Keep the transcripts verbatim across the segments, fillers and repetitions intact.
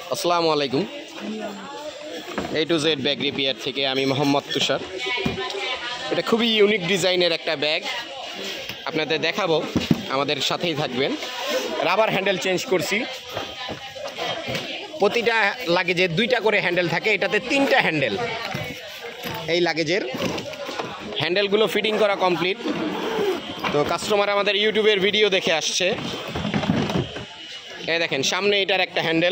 আসসালামু আলাইকুম। A to Z bag repair থেকে আমি মোহাম্মদ তুষার। এটা খুবই ইউনিক ডিজাইনের একটা ব্যাগ, আপনাদের দেখাবো, আমাদের সাথেই থাকবেন। রাবার হ্যান্ডেল চেঞ্জ করছি, প্রতিটা লাগেজের দুইটা করে হ্যান্ডেল থাকে, এটাতে তিনটা হ্যান্ডেল। এই লাগেজের হ্যান্ডেলগুলো ফিটিং করা কমপ্লিট। তো কাস্টমার আমাদের ইউটিউবের ভিডিও দেখে আসছে। এই দেখেন, সামনে এটার একটা হ্যান্ডেল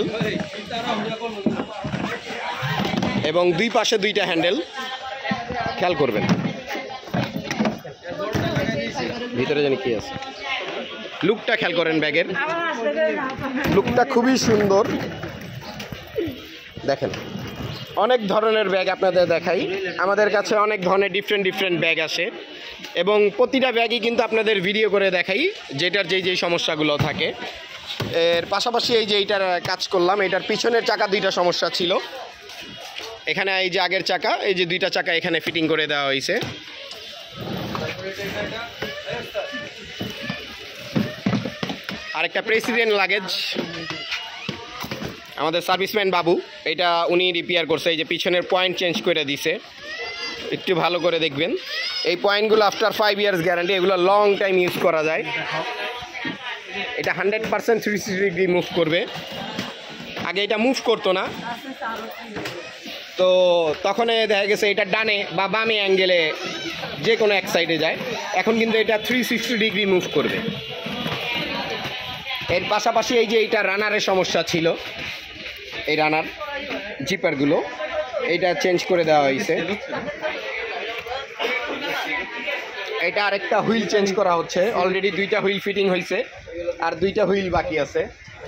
এবং দুই পাশে দুইটা হ্যান্ডেল, খেয়াল করবেন। ভিতরে জানি কি আছে, লুকটা খেয়াল করেন, ব্যাগের লুকটা খুবই সুন্দর। দেখেন, অনেক ধরনের ব্যাগ আপনাদের দেখাই। আমাদের কাছে অনেক ধরনের ডিফারেন্ট ডিফারেন্ট ব্যাগ আসে এবং প্রতিটা ব্যাগই কিন্তু আপনাদের ভিডিও করে দেখাই, যেটার যেই যেই সমস্যাগুলো থাকে। এর পাশাপাশি এই যে এইটার কাজ করলাম, এটার পিছনের চাকা দুইটা সমস্যা ছিল, এখানে এই যে আগের চাকা, এই যে দুইটা চাকা এখানে ফিটিং করে দেওয়া হয়েছে। আরেকটা প্রেসিডেন্ট লাগেজ, আমাদের সার্ভিসম্যান বাবু, এটা উনি রিপেয়ার করছে। এই যে পিছনের পয়েন্ট চেঞ্জ করে দিছে, একটু ভালো করে দেখবেন। এই পয়েন্টগুলো আফটার ফাইভ ইয়ার্স গ্যারান্টি, এগুলো লং টাইম ইউজ করা যায়। এটা hundred percent three sixty degree move করবে। আগে এটা মুভ করতো না, তো তখন দেখা গেছে এটা ডানে বা বামে অ্যাঙ্গেলে যে কোনো এক সাইডে যায়। এখন কিন্তু এটা থ্রি সিক্সটি ডিগ্রি মুভ করবে। এর পাশাপাশি এই যে এইটা রানারের সমস্যা ছিল, এই রানার জিপারগুলো এইটা চেঞ্জ করে দেওয়া হয়েছে। এটা আরেকটা হুইল চেঞ্জ করা হচ্ছে, অলরেডি দুইটা হুইল ফিটিং হয়েছে আর দুইটা হুইল বাকি আছে।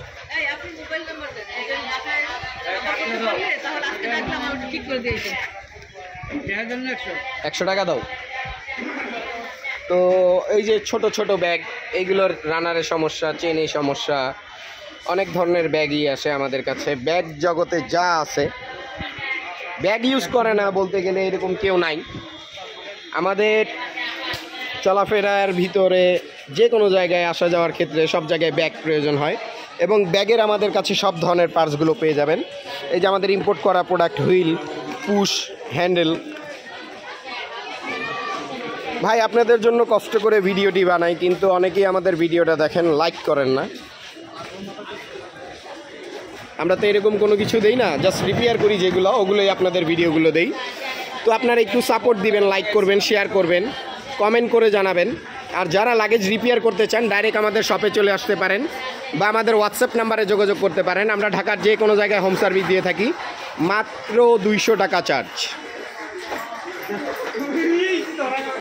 একশো টাকা দাও। তো এই যে ছোট ছোট ব্যাগ, এইগুলোর রানারের সমস্যা, চেনের সমস্যা, অনেক ধরনের ব্যাগই আসে আমাদের কাছে। ব্যাগ জগতে যা আছে, ব্যাগ ইউজ করে না বলতে গেলে এরকম কেউ নাই। আমাদের চলাফেরার ভিতরে যে কোনো জায়গায় আসা যাওয়ার ক্ষেত্রে সব জায়গায় ব্যাগ প্রয়োজন হয় এবং ব্যাগের আমাদের কাছে সব ধরনের পার্টসগুলো পেয়ে যাবেন। এই যে আমাদের ইম্পোর্ট করা প্রোডাক্ট, হুইল, পুশ, হ্যান্ডেল। ভাই, আপনাদের জন্য কষ্ট করে ভিডিওটি বানাই, কিন্তু অনেকেই আমাদের ভিডিওটা দেখেন, লাইক করেন না। আমরা তো এরকম কোনো কিছু দেই না, জাস্ট রিপেয়ার করি যেগুলো, ওগুলোই আপনাদের ভিডিওগুলো দেই। তো আপনারা একটু সাপোর্ট দিবেন, লাইক করবেন, শেয়ার করবেন, কমেন্ট করে জানাবেন। আর যারা লাগেজ রিপেয়ার করতে চান, ডাইরেক্ট আমাদের শপে চলে আসতে পারেন বা আমাদের হোয়াটসঅ্যাপ নাম্বারে যোগাযোগ করতে পারেন। আমরা ঢাকার যে কোনো জায়গায় হোম সার্ভিস দিয়ে থাকি, মাত্র দুইশো টাকা চার্জ।